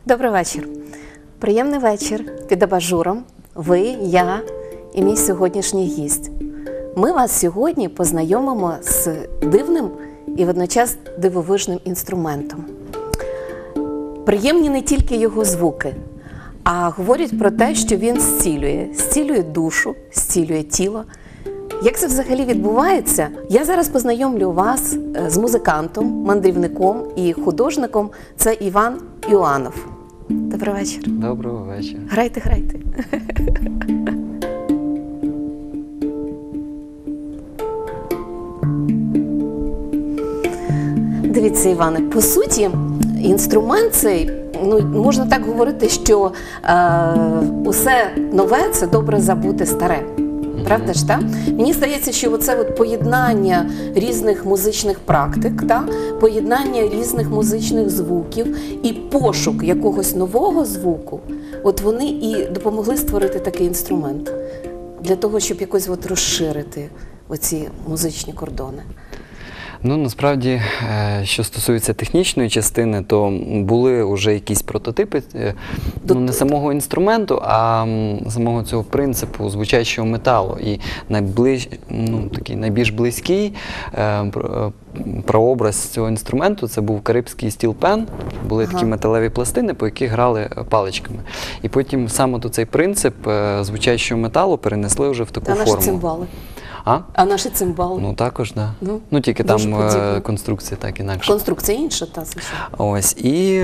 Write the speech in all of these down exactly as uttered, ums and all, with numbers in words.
Добрий вечір. Приємний вечір під абажуром. Ви, я і мій сьогоднішній гість. Ми вас сьогодні познайомимо з дивним і водночас дивовижним інструментом. Приємні не тільки його звуки, а говорять про те, що він зцілює. Зцілює душу, зцілює тіло. Як це взагалі відбувається? Я зараз познайомлю вас з музикантом, мандрівником і художником. Це Іван Іоанов. Добрий вечір. Доброго вечора. Грайте, грайте. Дивіться, Іване, по суті, інструмент цей, ну, можна так говорити, що е, усе нове – це добре забути старе. Правда ж, так? Мені здається, що оце от поєднання різних музичних практик, так? Поєднання різних музичних звуків і пошук якогось нового звуку, от вони і допомогли створити такий інструмент для того, щоб якось от розширити оці музичні кордони. Ну, насправді, що стосується технічної частини, то були вже якісь прототипи, ну, не самого інструменту, а самого цього принципу звучащого металу. І найближ, ну, такий найбільш близький е, прообраз цього інструменту – це був карибський стіл-пен. Були ага. такі металеві пластини, по яких грали паличками. І потім саме цей принцип звучащого металу перенесли вже в таку а форму. Наші цимбали. А? А наші цимбали? Ну, також, так. Да. Ну, ну, тільки там подібно. Конструкція так інакше. Конструкція інша, та, звичайно. Ось. І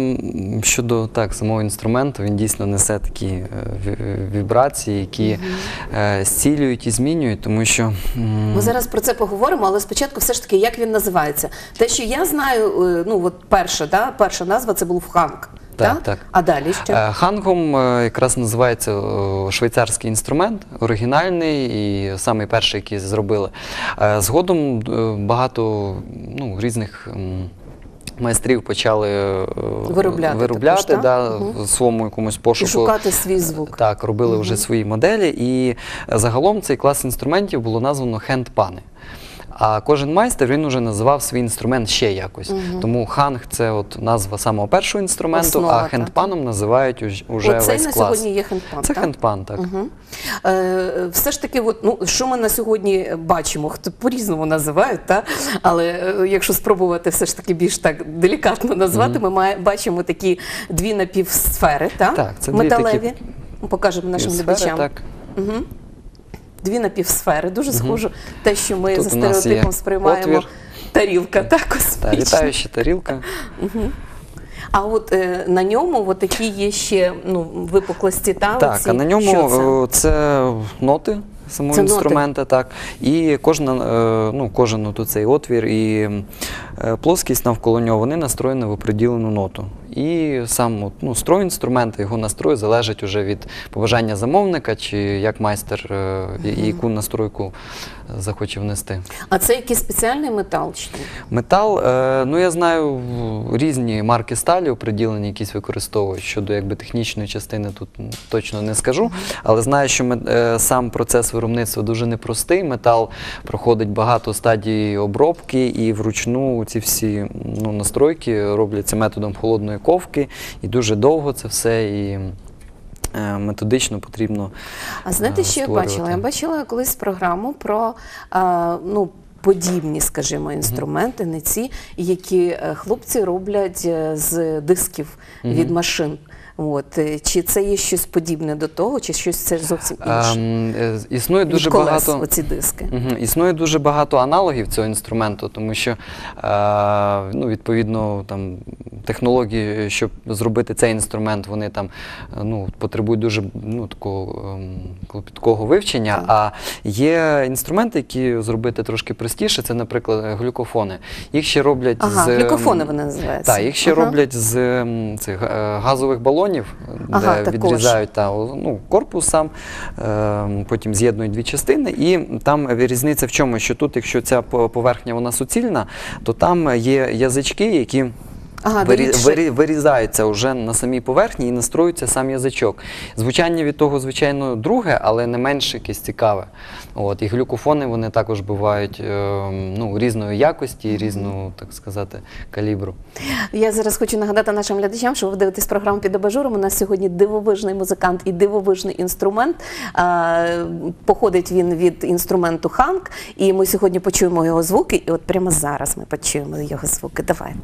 щодо так, самого інструменту, він дійсно несе такі вібрації, які угу. зцілюють і змінюють, тому що… Ми зараз про це поговоримо, але спочатку все ж таки, як він називається. Те, що я знаю, ну, от перша, да, перша назва – це був ханг. Так, так, так. А далі що? Хангом якраз називається швейцарський інструмент, оригінальний і самий перший, який зробили. Згодом багато ну, різних майстрів почали виробляти, виробляти також, да, угу. своєму якомусь пошуку. І шукати свій звук. Так, робили угу. вже свої моделі. І загалом цей клас інструментів було названо хенд-пани. А кожен майстер, він вже називав свій інструмент ще якось. Угу. Тому ханг – це от назва самого першого інструменту, Основа, а хендпаном називають уже весь клас. Оцей на сьогодні є хендпан, Це так? хендпан, так. Угу. Е, все ж таки, от, ну, що ми на сьогодні бачимо, хто по-різному називають, та? Але е, якщо спробувати все ж таки більш так делікатно назвати, угу. ми має, бачимо такі дві напівсфери, та? Так, це металеві. Дві такі покажемо нашим сфери, глядачам. Так. Угу. Дві напівсфери, дуже схоже, угу. те, що ми Тут за стереотипом сприймаємо. Отвір. Тарілка, так, космічна. Та, літаюча тарілка. Угу. А от е, на ньому от такі є ще ну, випуклості та Так, оці, а на ньому це? це ноти самого це інструмента, ноти. Так. І кожна, ну, кожен от цей отвір і плоскість навколо нього, вони настроєні в определену ноту. І сам ну, строй інструмента, його настрой залежить вже від побажання замовника, чи як майстер, mm-hmm. яку настройку захоче внести. А це якийсь спеціальний метал? Чи? Метал, ну я знаю, різні марки сталі определені якісь використовують. Щодо якби технічної частини тут точно не скажу, mm-hmm. але знаю, що сам процес виробництва дуже непростий. Метал проходить багато стадій обробки і вручну ці всі ну, настройки робляться методом холодної ковки, і дуже довго це все, і е, методично потрібно А знаєте, що я бачила? Я бачила колись програму про е, ну, подібні, скажімо, інструменти, mm-hmm. не ці, які хлопці роблять з дисків mm-hmm. від машин. От. Чи це є щось подібне до того, чи щось це зовсім інше? Ем, існує дуже від колес, багато оці диски. Угу. Існує дуже багато аналогів цього інструменту, тому що е, ну, відповідно там технології, щоб зробити цей інструмент, вони там ну, потребують дуже ну, такого ем, клопіткого вивчення. Так. А є інструменти, які зробити трошки простіше. Це, наприклад, глюкофони. Їх ще роблять ага, з глюкофони вони називаються. Так, їх ще ага. роблять з цих газових балонів. Ага, де відрізають та, ну, корпус сам, е, потім з'єднують дві частини. І там різниця в чому, що тут, якщо ця поверхня вона суцільна, то там є язички, які Ага, вирі- дають вирі- вирізаються вже на самій поверхні і настроюється сам язичок. Звучання від того, звичайно, друге, але не менш якесь цікаве. От, і глюкофони, вони також бувають е, ну, різної якості, різного, так сказати, калібру. Я зараз хочу нагадати нашим глядачам, що ви дивитесь програму «Під абажуром». У нас сьогодні дивовижний музикант і дивовижний інструмент. А, походить він від інструменту ханк, і ми сьогодні почуємо його звуки, і от прямо зараз ми почуємо його звуки. Давайте.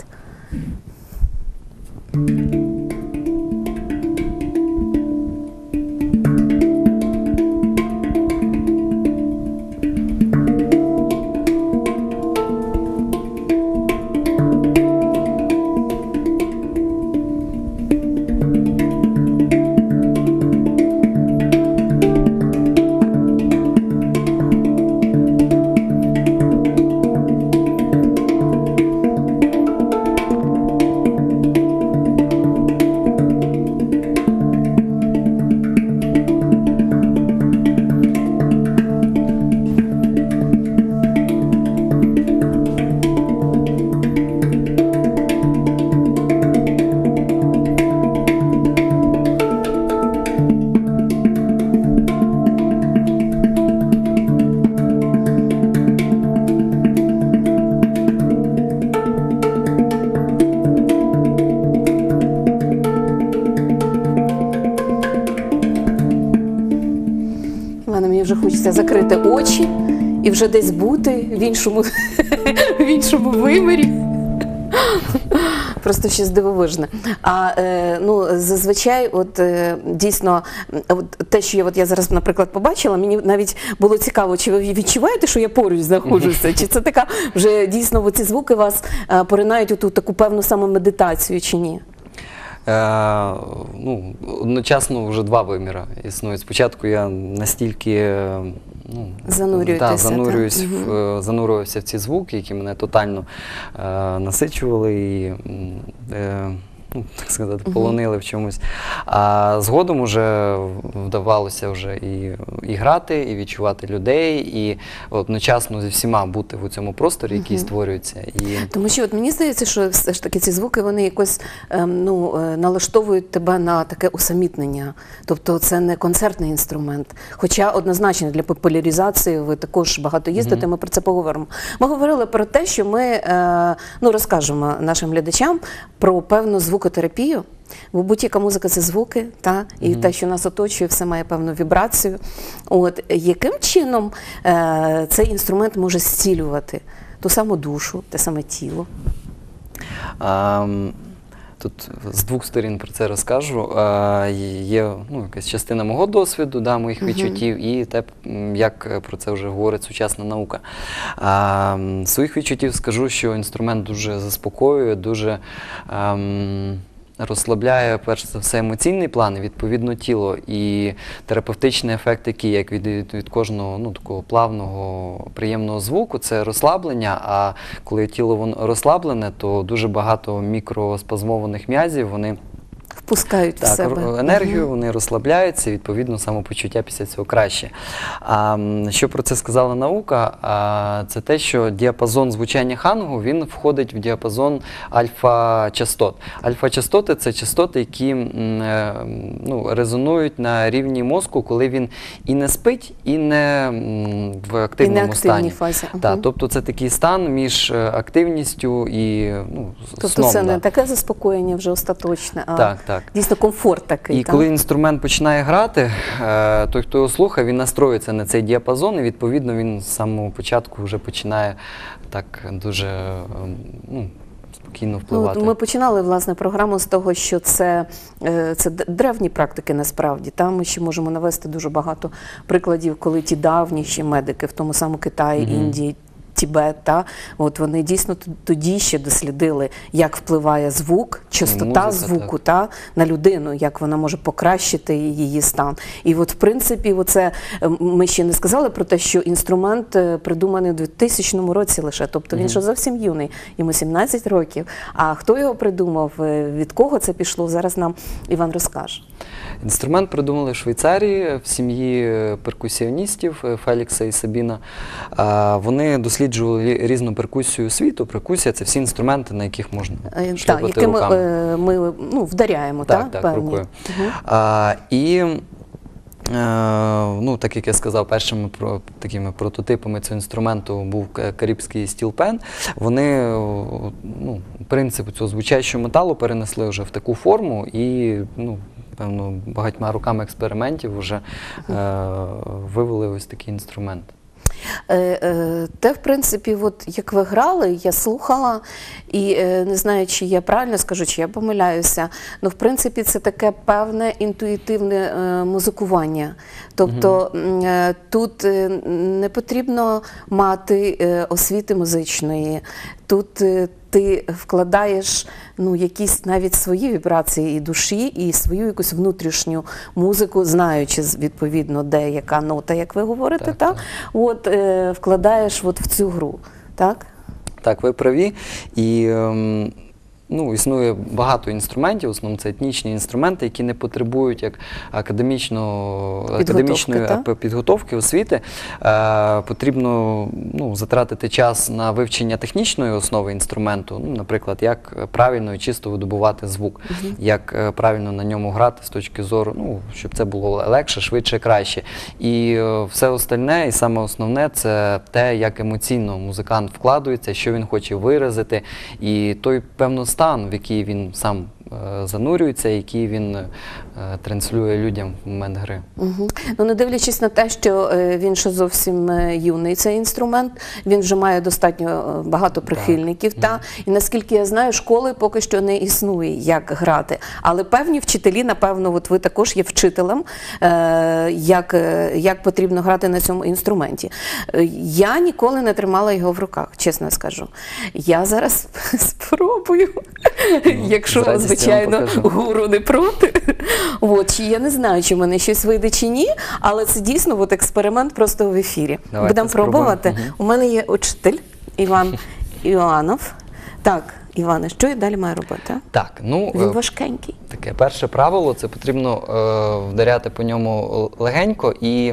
Івана, мені вже хочеться закрити очі і вже десь бути в іншому, в іншому вимірі. Просто щось дивовижне. А е, ну, зазвичай, от е, дійсно, от те, що я, от я зараз, наприклад, побачила, мені навіть було цікаво, чи ви відчуваєте, що я поруч знаходжуся, чи це така вже дійсно ці звуки вас е, поринають у ту таку певну самомедитацію, чи ні? Е, ну, одночасно вже два виміри існують. Спочатку я настільки ну, Занурюєтеся, да, занурююсь так? в, е, занурювався в ці звуки, які мене тотально е, насичували і е, ну, так сказати, полонили в чомусь. А згодом вже вдавалося вже і, і грати, і відчувати людей, і одночасно зі всіма бути в цьому просторі, який створюється. І... Тому що от мені здається, що все ж таки ці звуки, вони якось ем, ну, е, налаштовують тебе на таке усамітнення. Тобто це не концертний інструмент. Хоча однозначно для популяризації ви також багато їздите, mm-hmm. ми про це поговоримо. Ми говорили про те, що ми е, ну, розкажемо нашим глядачам про певну звукотерапію. Бо будь-яка музика – це звуки, та? І mm-hmm. те, що нас оточує, все має певну вібрацію. От, яким чином е, цей інструмент може зцілювати ту саму душу, те саме тіло? Um... Тут з двох сторін про це розкажу. Є ну, якась частина мого досвіду, да, моїх uh-huh. відчуттів, і те, як про це вже говорить сучасна наука. А, своїх відчуттів скажу, що інструмент дуже заспокоює, дуже ем, розслабляє, перш за все, емоційний план, і, відповідно, тіло. І терапевтичний ефект такий, як від, від, від кожного ну, такого плавного, приємного звуку, це розслаблення, а коли тіло воно розслаблене, то дуже багато мікроспазмованих м'язів, вони впускають так, в себе енергію, угу. вони розслабляються, відповідно, самопочуття після цього краще. А, що про це сказала наука? А, це те, що діапазон звучання хангу, він входить в діапазон альфа-частот. Альфа-частоти – це частоти, які ну, резонують на рівні мозку, коли він і не спить, і не в активному і не стані. Фазі. Угу. Так, тобто це такий стан між активністю і ну, тобто сном. Тобто це да. не таке заспокоєння вже остаточне, а так, так. дійсно комфорт такий. І так? коли інструмент починає грати, той, хто його слухає, він настроюється на цей діапазон, і відповідно він з самого початку вже починає так дуже ну, спокійно впливати. Ну, ми починали, власне, програму з того, що це, це древні практики насправді. Там ми ще можемо навести дуже багато прикладів, коли ті давні ще медики в тому самому Китаї, mm-hmm. Індії, Тібет, та, от вони дійсно тоді ще дослідили, як впливає звук, частота музика, звуку та, на людину, як вона може покращити її стан. І от, в принципі, оце, ми ще не сказали про те, що інструмент придуманий у двохтисячному році лише, тобто він mm-hmm. ще зовсім юний, йому сімнадцять років. А хто його придумав, від кого це пішло, зараз нам Іван розкаже. Інструмент придумали в Швейцарії в сім'ї перкусіоністів Фелікса і Сабіна. Вони досліджували досліджували різну перкусію світу. Перкусія – це всі інструменти, на яких можна Так, шльопати якими руками. е, ми ну, вдаряємо, Так, так, так, певні? рукою. Мгм. А, і, е, ну, так як я сказав, першими про, такими прототипами цього інструменту був ка- карибський стілпен. Вони о, ну, принцип цього звучащого металу перенесли вже в таку форму і, ну, певно, багатьма роками експериментів вже е, вивели ось такий інструмент. Е, е, Те, в принципі, от як ви грали, я слухала, і е, не знаю, чи я правильно скажу, чи я помиляюся, але в принципі це таке певне інтуїтивне е, музикування. Тобто м, е, тут е, не потрібно мати е, освіти музичної, тут е, ти вкладаєш ну, якісь навіть свої вібрації і душі, і свою якусь внутрішню музику, знаючи відповідно, де яка нота, як ви говорите, Так, так? так. От, е, вкладаєш от в цю гру, так? Так, ви праві. І ем, ну, існує багато інструментів, в основному це етнічні інструменти, які не потребують як академічно, Підготовки, академічної так? ап- підготовки, освіти. Е, потрібно ну, затратити час на вивчення технічної основи інструменту, ну, наприклад, як правильно і чисто видобувати звук, як е, правильно на ньому грати з точки зору, ну, щоб це було легше, швидше, краще. І е, все остальне, і саме основне, це те, як емоційно музикант вкладується, що він хоче виразити, і той, певно, стан, в який він сам е, занурюється, який він е, транслює людям в момент гри. Угу. Ну, не дивлячись на те, що е, він ще зовсім е, юний цей інструмент, він вже має достатньо е, багато прихильників. Та? І наскільки я знаю, школи поки що не існує, як грати. Але певні вчителі, напевно, от ви також є вчителем, е, як, е, як потрібно грати на цьому інструменті. Е, Я ніколи не тримала його в руках, чесно скажу. Я зараз спробую, якщо, з радістю звичайно, вам покажу. гуру не проти. От, чи я не знаю, чи в мене щось вийде чи ні, але це дійсно от експеримент просто в ефірі. Давайте Будемо спробуємо. пробувати. Мгм. У мене є учитель Іван Іоанов. Так, Іване, що я далі маю робити? Так, ну, Він е, важкенький. таке перше правило – це потрібно е, вдаряти по ньому легенько і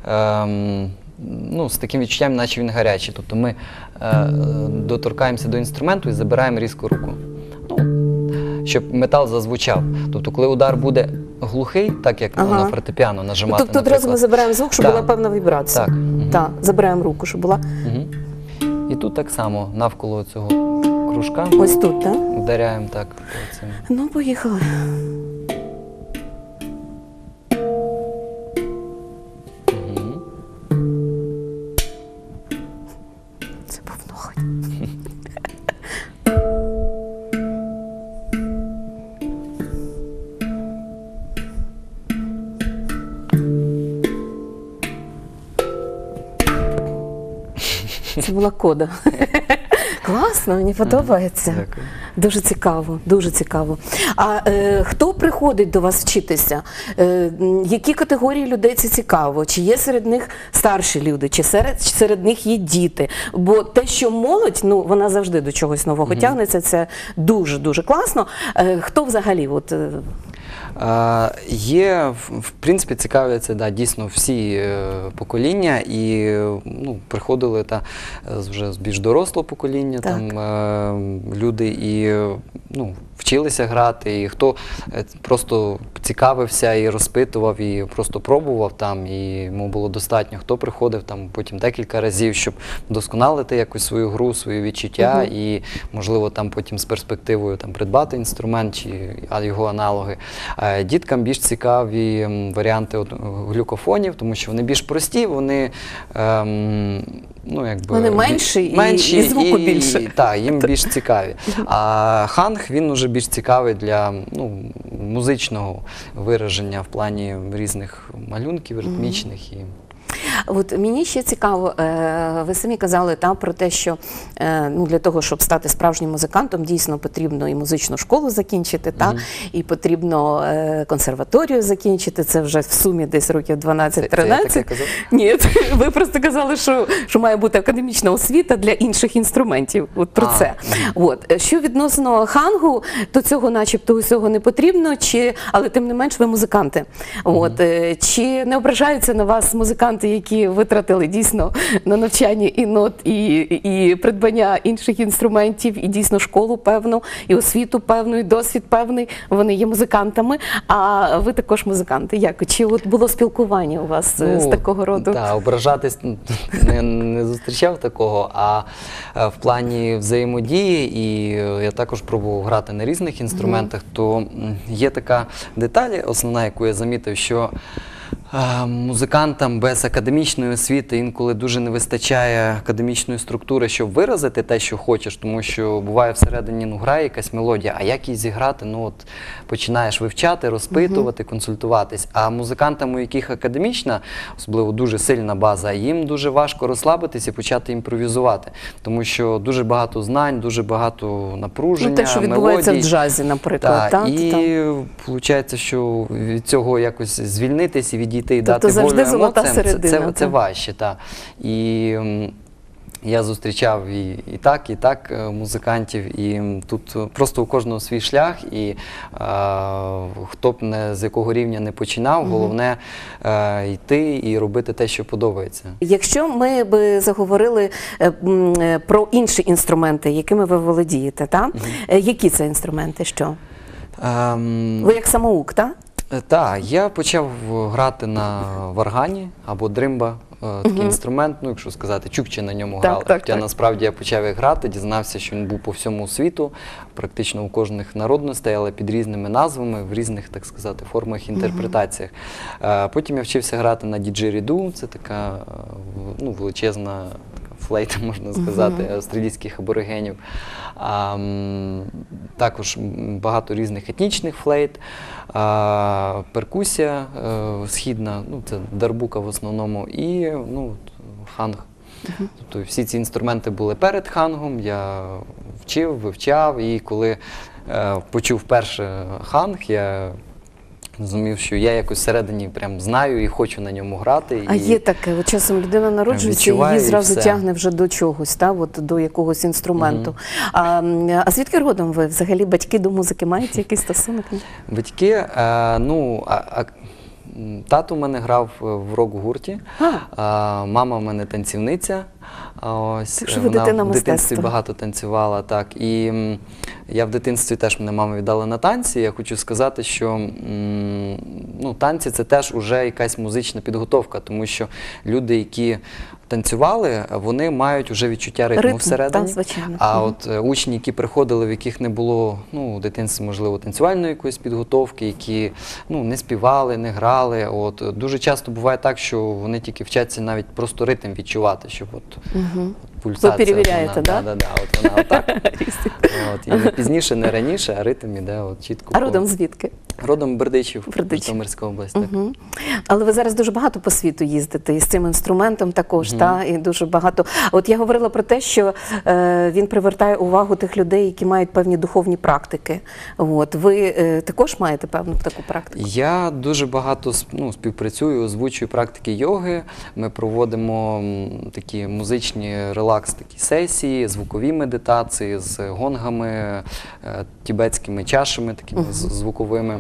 ем, ну, з таким відчуттям, наче він гарячий. Тобто ми е, доторкаємося до інструменту і забираємо різко руку. Ну, щоб метал зазвучав. Тобто, коли удар буде глухий, так як Ага. на фортепіано нажимати, Тобто одразу ми наприклад. забираємо звук, щоб Так. була певна вібрація. Так. Мгм. Так, забираємо руку, щоб була Мгм. І тут так само, навколо цього кружка, ось тут, так? вдаряємо так. по цим. Ну, поїхали. Мгм. Це був ноготь. Це була кода. Класно, мені подобається. Дякую. Дуже цікаво, дуже цікаво. А е, хто приходить до вас вчитися? Е, м, які категорії людей це цікаво? Чи є серед них старші люди, чи серед, чи серед них є діти? Бо те, що молодь, ну вона завжди до чогось нового тягнеться, це дуже-дуже класно. Е, хто взагалі? От, е, Е, Є, в в принципі, цікавляться да, дійсно всі е, покоління, і е, ну, приходили та, е, з- вже з більш дорослого покоління Так. там, е, люди і е, ну, вчилися грати, і хто е, просто цікавився і розпитував, і просто пробував там, і йому було достатньо. Хто приходив там потім декілька разів, щоб вдосконалити якусь свою гру, свої відчуття, Мгм. і, можливо, там потім з перспективою там, придбати інструмент чи а, його аналоги. Е, Діткам більш цікаві м, варіанти от, глюкофонів, тому що вони більш прості, вони, ем, ну, якби, Вони бі- менші і- менші і звуку більше. Так, їм більш цікаві. А ханг, він уже більш цікавий для ну, музичного вираження в плані різних малюнків, ритмічних. І... От мені ще цікаво, е, ви самі казали там про те, що е, ну, для того, щоб стати справжнім музикантом, дійсно потрібно і музичну школу закінчити, та, і потрібно е, консерваторію закінчити, це вже в сумі десь років Це, це я дванадцять-тринадцять. таке казав? Ні, ви просто казали, що, що має бути академічна освіта для інших інструментів. От про А, це. От. Що відносно хангу, то цього начебто усього не потрібно, чи, але тим не менш ви музиканти. От. е, Чи не ображаються на вас музиканти, які витратили дійсно на навчання і нот, і, і придбання інших інструментів, і дійсно школу певну, і освіту певну, і досвід певний. Вони є музикантами, а ви також музиканти. Як? Чи от було спілкування у вас ну, з такого роду? Так, ображатись не, не зустрічав такого, а в плані взаємодії, і я також пробував грати на різних інструментах, mm-hmm. то є така деталь, основна, яку я замітив, що музикантам без академічної освіти інколи дуже не вистачає академічної структури, щоб виразити те, що хочеш, тому що буває всередині, ну, грає якась мелодія, а як її зіграти, ну, от починаєш вивчати, розпитувати, uh-huh. консультуватись. А музикантам, у яких академічна, особливо дуже сильна база, їм дуже важко розслабитись і почати імпровізувати, тому що дуже багато знань, дуже багато напруження, ну, те, що відбувається мелодій. В джазі, наприклад. Та, так, і виходить, що від цього якось звільнитись і відійти і тобто дати волю золота емоціям, середина, це, це, це важче. Та. І м, я зустрічав і, і так, і так музикантів, і тут просто у кожного свій шлях, і а, хто б не з якого рівня не починав, угу. головне а, йти і робити те, що подобається. Якщо ми би заговорили е, про інші інструменти, якими ви володієте, та? Угу. Які це інструменти, що? Um, ви як самоук, так? Так, я почав грати на варгані або дримба, такий uh-huh. інструмент, ну, якщо сказати, чукчі на ньому грали. Так, Хоча так. насправді я почав їх грати, дізнався, що він був по всьому світу, практично у кожних народностей, але під різними назвами, в різних, так сказати, формах, інтерпретаціях. Uh-huh. Потім я вчився грати на діджеріду, це така, ну, величезна флейта, можна сказати, uh-huh. австралійських аборигенів. А, також багато різних етнічних флейт, а, перкусія а, східна, ну, це дарбука в основному, і ну, ханг. Uh-huh. Тобто всі ці інструменти були перед хангом, я вчив, вивчав, і коли а, почув перше ханг, я розумів, що я якось всередині прям знаю і хочу на ньому грати. А і є таке, от часом людина народжується і її зразу і тягне вже до чогось, та, от, до якогось інструменту. Mm-hmm. А, а звідки родом ви? Взагалі батьки до музики мають якийсь стосунок? Батьки, а, ну, а, а, тато в мене грав в рок-гурті, а, мама в мене танцівниця. Ось, так що ви вона дитина в дитинстві мистецтва. Багато танцювала, так. І м, я в дитинстві теж мене мама віддала на танці. Я хочу сказати, що м, ну, танці – це теж уже якась музична підготовка, тому що люди, які танцювали, вони мають вже відчуття ритму, ритм, всередині. Та, звичайно. А от е, учні, які приходили, в яких не було, ну, у дитинстві, можливо, танцювальної якоїсь підготовки, які, ну, не співали, не грали, от, дуже часто буває так, що вони тільки вчаться навіть просто ритм відчувати, щоб от, угу. от пульсація. Ви перевіряєте, так? Да? Да, да, от вона отак. От, і не пізніше, не раніше, а ритм іде от чітко. А родом звідки? Родом Бердичів, Бердичів. Житомирська область. Угу. Але ви зараз дуже багато по світу їздите, і з цим інструментом також, угу. та, і дуже багато. От я говорила про те, що е, він привертає увагу тих людей, які мають певні духовні практики. От. Ви е, також маєте певну таку практику? Я дуже багато ну, співпрацюю, озвучую практики йоги. Ми проводимо м, такі музичні релакс, такі сесії, звукові медитації з гонгами, е, тібетськими чашами, такими угу. звуковими.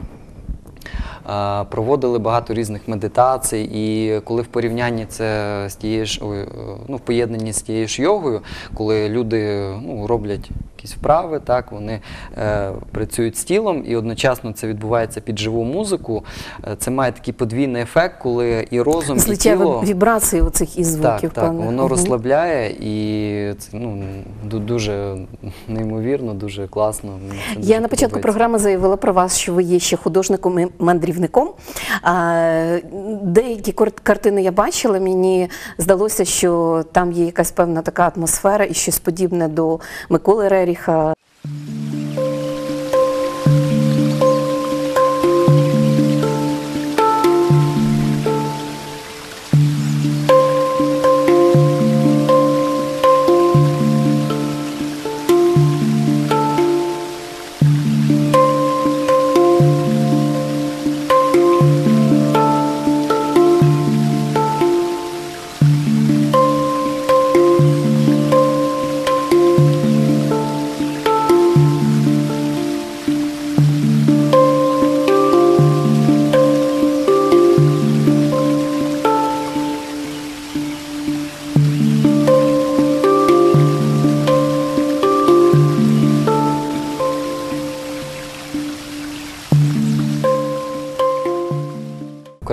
Проводили багато різних медитацій, і коли в порівнянні це з тією ж, ну, в поєднанні з тією ж йогою, коли люди, ну, роблять якісь вправи, так, вони е, працюють з тілом, і одночасно це відбувається під живу музику, це має такий подвійний ефект, коли і розум, Злиття і тіло... вібрації оцих і звуків. Так, так, воно угу. розслабляє, і це, ну, дуже неймовірно, дуже класно. Я дуже на початку програми заявила про вас, що ви є ще художником і мандрівником. А, деякі картини я бачила, мені здалося, що там є якась певна така атмосфера і щось подібне до Миколи Реріха.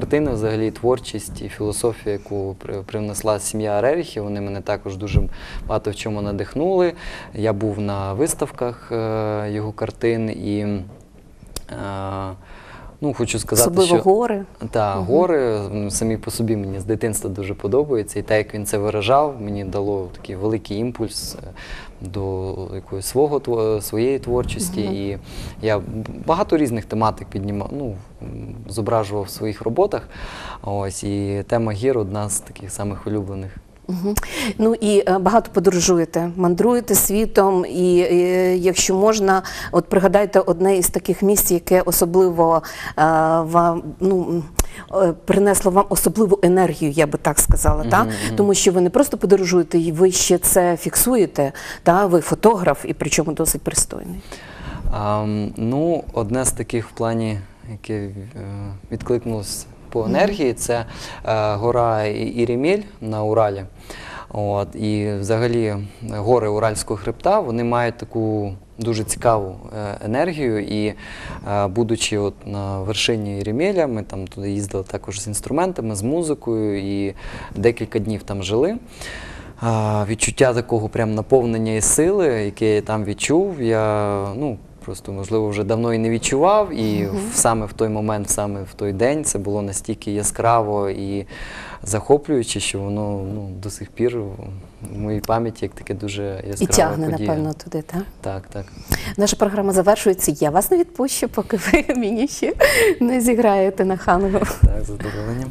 картини, взагалі творчість і філософія, яку при- привнесла сім'я Реріхів, вони мене також дуже багато в чому надихнули. Я був на виставках е, його картин і е, ну, хочу сказати, Особливо що гори. та, Мгм. гори ну, самі по собі мені з дитинства дуже подобаються. І те, як він це виражав, мені дало такий великий імпульс е, до якоїсь свого, тво- своєї творчості. Мгм. І я б- багато різних тематик піднімав, ну, м, зображував в своїх роботах. Ось, і тема гір одна з таких самих улюблених. Мгм. Ну і е, багато подорожуєте, мандруєте світом, і е, якщо можна, от пригадайте одне із таких місць, яке особливо е, вам ну. м, е, принесло вам особливу енергію, я би так сказала, Мгм, та? мгм. Тому що ви не просто подорожуєте, і ви ще це фіксуєте, та? Ви фотограф, і причому досить пристойний. А, м, ну, одне з таких в плані, яке е, відкликнулося по енергії, це е, гора І- Ірімель на Уралі. От, і взагалі гори Уральського хребта, вони мають таку дуже цікаву е, енергію. І е, будучи от на вершині Ірімеля, ми там туди їздили також з інструментами, з музикою і декілька днів там жили. А, відчуття такого прям наповнення і сили, яке я там відчув, я ну, просто, можливо, вже давно і не відчував, і в- саме в той момент, саме в той день це було настільки яскраво і захоплююче, що воно ну, до сих пір в моїй пам'яті як таке дуже яскрава І тягне, подія. напевно, туди, так? Так, так. Наша програма завершується. Я вас не відпущу, поки ви мені ще не зіграєте на хангу. Так, з задоволенням.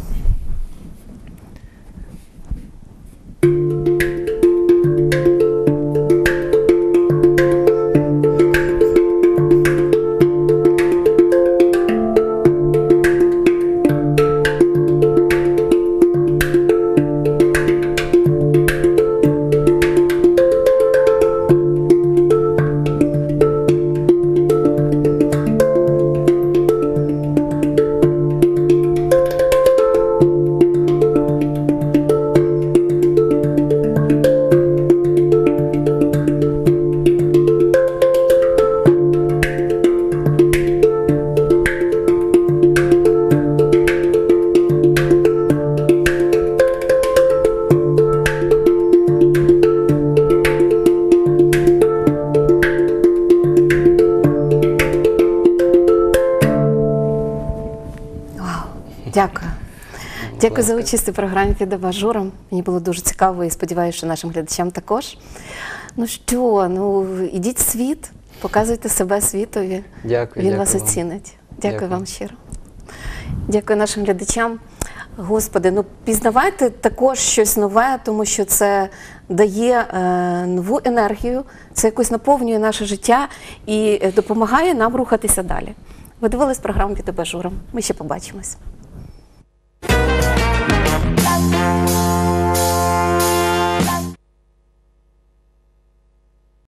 Дякую. Дякую за участь у програмі «Під абажуром». Мені було дуже цікаво і сподіваюся, що нашим глядачам також. Ну що, ну ідіть в світ, показуйте себе світові. Дякую, Він дякую вас вам. оцінить. Дякую, Дякую. вам щиро. Дякую нашим глядачам. Господи, ну пізнавайте також щось нове, тому що це дає е, нову енергію, це якось наповнює наше життя і е, допомагає нам рухатися далі. Ви дивились програму «Під абажуром». Ми ще побачимось.